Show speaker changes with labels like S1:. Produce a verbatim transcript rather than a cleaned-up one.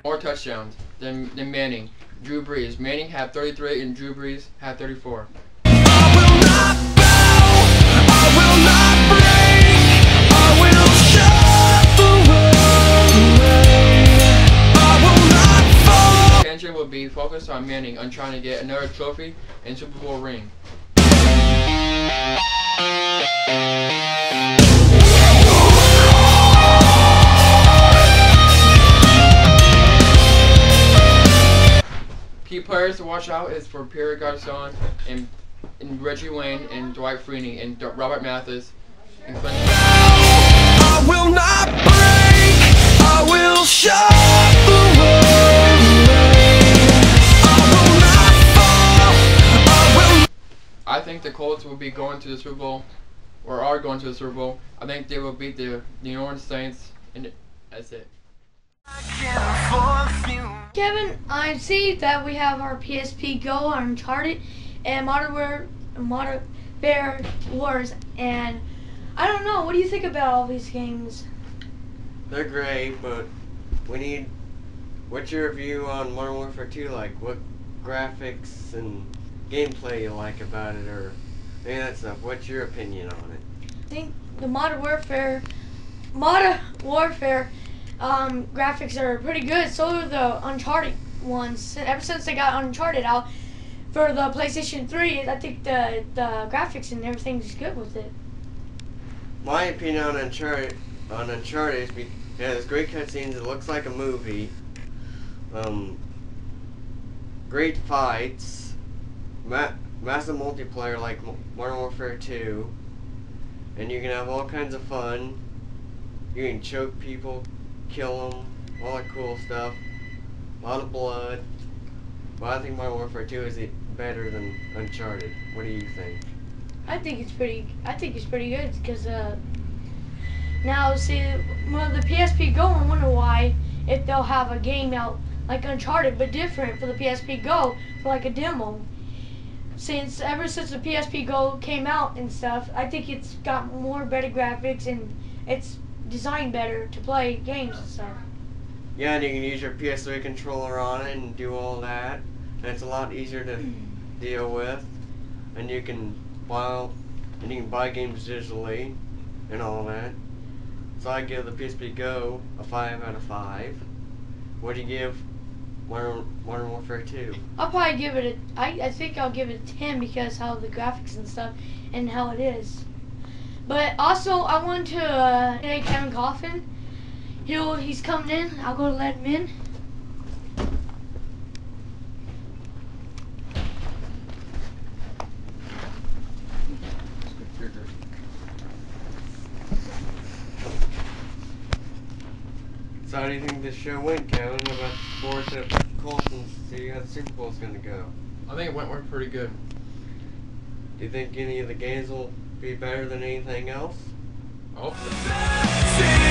S1: More touchdowns than, than Manning. Drew Brees. Manning had thirty-three and Drew Brees had thirty-four. Attention will be focused on Manning on trying to get another trophy and Super Bowl ring. Key players to watch out is for Pierre Garçon and, and Reggie Wayne and Dwight Freeney and D Robert Mathis and Clint. I will not break. I will show the world I will not fall. I will. I think the Colts will be going to the Super Bowl, or are going to the Super Bowl. I think they will beat the New Orleans Saints, and that's it.
S2: Kevin, I see that we have our P S P Go, our Uncharted, and Modern Warfare, Modern Warfare Wars, and I don't know. What do you think about all these games?
S3: They're great, but we need. What's your view on Modern Warfare two? Like, what graphics and gameplay you like about it, or any of that stuff? What's your opinion on it?
S2: I think the Modern Warfare, Modern Warfare. Um, graphics are pretty good. So are the Uncharted ones. Ever since they got Uncharted out for the PlayStation three, I think the the graphics and everything's good with it.
S3: My opinion on Uncharted on Uncharted is it has great cutscenes. It looks like a movie. Um, great fights, ma massive multiplayer like Modern Warfare two, and you can have all kinds of fun. You can choke people, kill them, all that cool stuff, a lot of blood. But I think Modern Warfare two is better than Uncharted. What do you think?
S2: I think it's pretty. I think it's pretty good because uh, now see, well, the P S P Go. I wonder why if they'll have a game out like Uncharted but different for the P S P Go for like a demo. Since ever since the P S P Go came out and stuff, I think it's got more better graphics and it's designed better to play games and stuff.
S3: Yeah, and you can use your P S three controller on it and do all that. And it's a lot easier to deal with. And you can buy and you can buy games digitally and all that. So I give the P S P Go a five out of five. What do you give Modern, Modern Warfare two?
S2: I'll probably give it a. I I think I'll give it a ten because how the graphics and stuff and how it is. But also, I want to uh, say Kevin Coffin. He'll, he's coming in. I'll go let him in.
S3: So how do you think this show went, Kevin? About the sports at Colts and see how the Super Bowl's going to go?
S1: I think it went, went pretty good.
S3: Do you think any of the games will be better than anything else?
S1: I hope so.